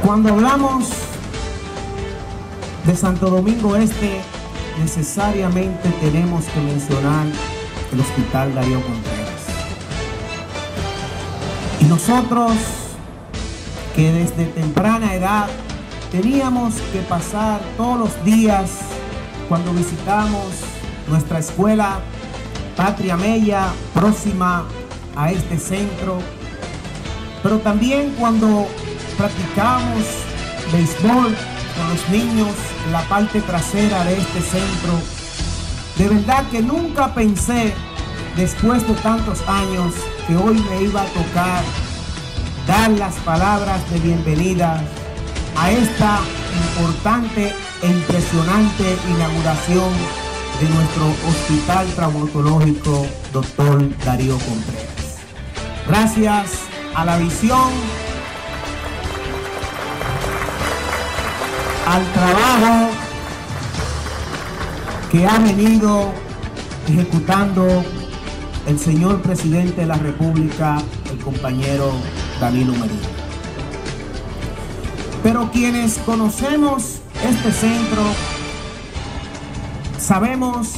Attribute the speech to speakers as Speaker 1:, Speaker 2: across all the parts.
Speaker 1: Cuando hablamos de Santo Domingo Este, necesariamente tenemos que mencionar el Hospital Darío Contreras. Y nosotros, que desde temprana edad teníamos que pasar todos los días cuando visitamos nuestra escuela Patria Mella, próxima a este centro, pero también cuando practicamos béisbol con los niños en la parte trasera de este centro, de verdad que nunca pensé, después de tantos años, que hoy me iba a tocar dar las palabras de bienvenida a esta importante e impresionante inauguración de nuestro Hospital Traumatológico Dr. Darío Contreras. Gracias a la visión, al trabajo que ha venido ejecutando el señor presidente de la República, el compañero Danilo Medina. Pero quienes conocemos este centro, sabemos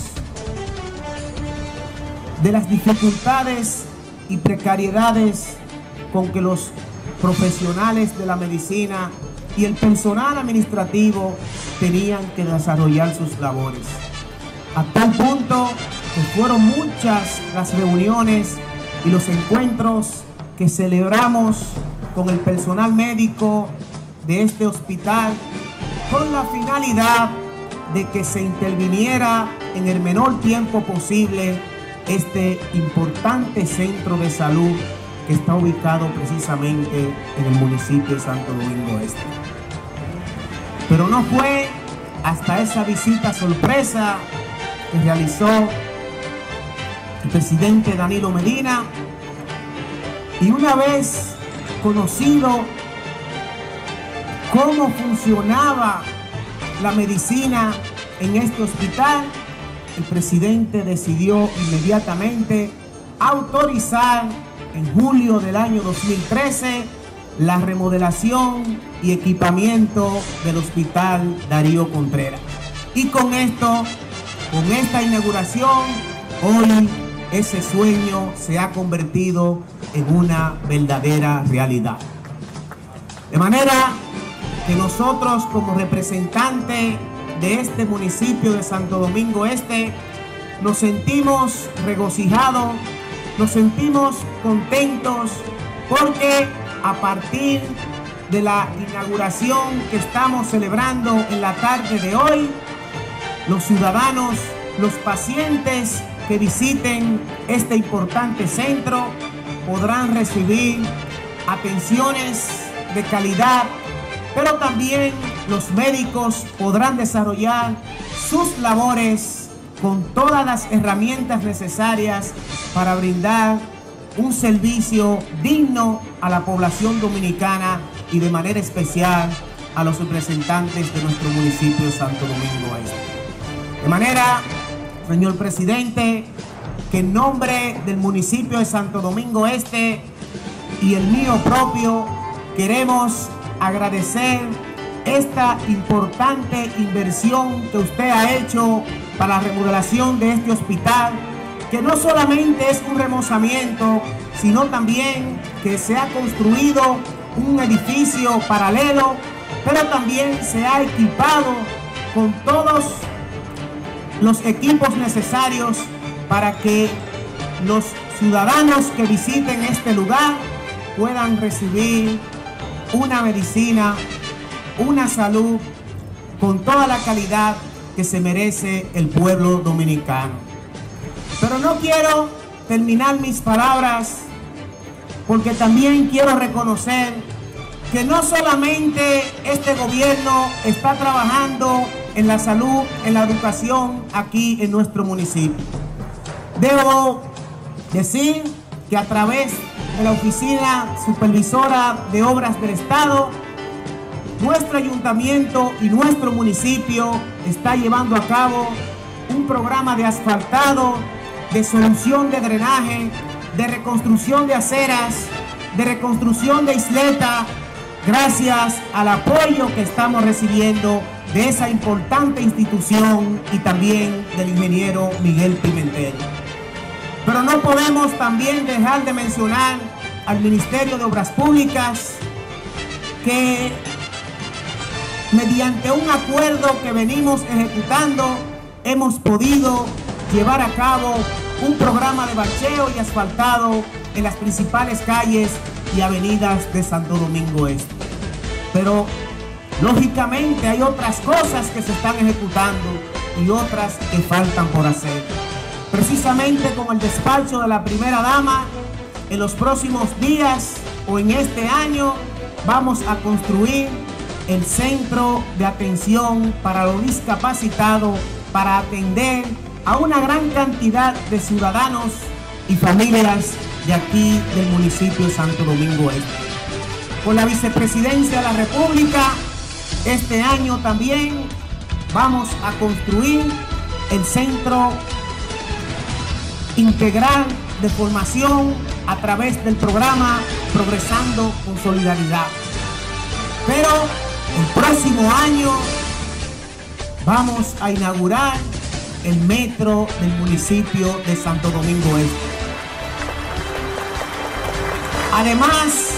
Speaker 1: de las dificultades y precariedades con que los profesionales de la medicina y el personal administrativo tenían que desarrollar sus labores. A tal punto que fueron muchas las reuniones y los encuentros que celebramos con el personal médico de este hospital con la finalidad de que se interviniera en el menor tiempo posible este importante centro de salud que está ubicado precisamente en el municipio de Santo Domingo Este. Pero no fue hasta esa visita sorpresa que realizó el presidente Danilo Medina, y una vez conocido cómo funcionaba la medicina en este hospital, el presidente decidió inmediatamente autorizar en julio del año 2013 la remodelación y equipamiento del Hospital Darío Contreras. Y con esto, con esta inauguración, hoy ese sueño se ha convertido en una verdadera realidad. De manera que nosotros, como representantes de este municipio de Santo Domingo Este, nos sentimos regocijados, nos sentimos contentos, porque a partir de la inauguración que estamos celebrando en la tarde de hoy, los ciudadanos, los pacientes que visiten este importante centro podrán recibir atenciones de calidad, pero también los médicos podrán desarrollar sus labores con todas las herramientas necesarias para brindar un servicio digno a la población dominicana y de manera especial a los representantes de nuestro municipio de Santo Domingo Este. De manera, señor presidente, que en nombre del municipio de Santo Domingo Este y el mío propio, queremos agradecer esta importante inversión que usted ha hecho para la remodelación de este hospital, que no solamente es un remozamiento, sino también que se ha construido un edificio paralelo, pero también se ha equipado con todos los equipos necesarios para que los ciudadanos que visiten este lugar puedan recibir una medicina, una salud con toda la calidad que se merece el pueblo dominicano. Pero no quiero terminar mis palabras, porque también quiero reconocer que no solamente este gobierno está trabajando en la salud, en la educación aquí en nuestro municipio. Debo decir que a través de la Oficina Supervisora de Obras del Estado, nuestro ayuntamiento y nuestro municipio está llevando a cabo un programa de asfaltado, de solución de drenaje, de reconstrucción de aceras, de reconstrucción de isleta, gracias al apoyo que estamos recibiendo de esa importante institución y también del ingeniero Miguel Pimentel. Pero no podemos también dejar de mencionar al Ministerio de Obras Públicas, que mediante un acuerdo que venimos ejecutando hemos podido llevar a cabo un programa de bacheo y asfaltado en las principales calles y avenidas de Santo Domingo Este. Pero lógicamente hay otras cosas que se están ejecutando y otras que faltan por hacer. Precisamente con el despacho de la primera dama, en los próximos días o en este año vamos a construir el centro de atención para los discapacitados, para atender a una gran cantidad de ciudadanos y familias de aquí del municipio de Santo Domingo Este. Con la vicepresidencia de la República, este año también vamos a construir el centro integral de formación a través del programa Progresando con Solidaridad. Pero el próximo año vamos a inaugurar el metro del municipio de Santo Domingo Este. Además,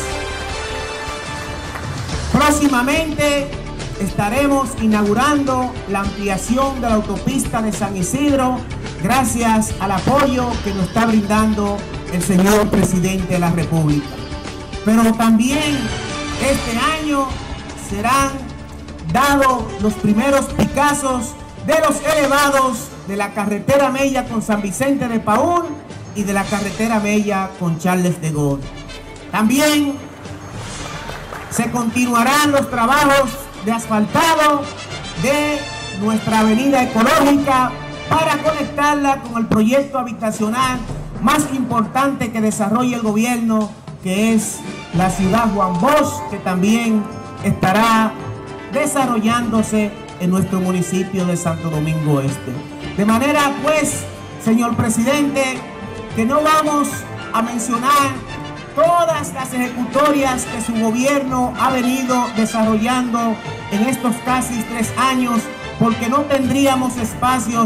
Speaker 1: próximamente estaremos inaugurando la ampliación de la autopista de San Isidro, gracias al apoyo que nos está brindando el señor presidente de la República. Pero también este año serán dados los primeros picazos de los elevados de la carretera Mella con San Vicente de Paúl y de la carretera Mella con Charles de Gaulle. También se continuarán los trabajos de asfaltado de nuestra avenida ecológica para conectarla con el proyecto habitacional más importante que desarrolla el gobierno, que es la ciudad Juan Bosch, que también estará desarrollándose en nuestro municipio de Santo Domingo Este. De manera pues, señor presidente, que no vamos a mencionar todas las ejecutorias que su gobierno ha venido desarrollando en estos casi 3 años, porque no tendríamos espacio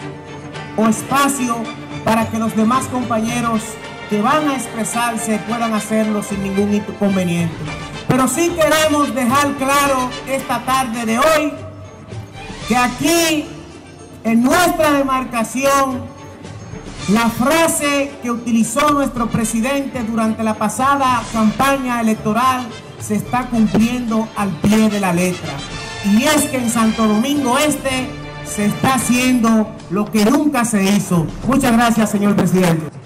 Speaker 1: para que los demás compañeros que van a expresarse puedan hacerlo sin ningún inconveniente. Pero sí queremos dejar claro esta tarde de hoy que aquí en nuestra demarcación la frase que utilizó nuestro presidente durante la pasada campaña electoral se está cumpliendo al pie de la letra. Y es que en Santo Domingo Este se está haciendo lo que nunca se hizo. Muchas gracias, señor presidente.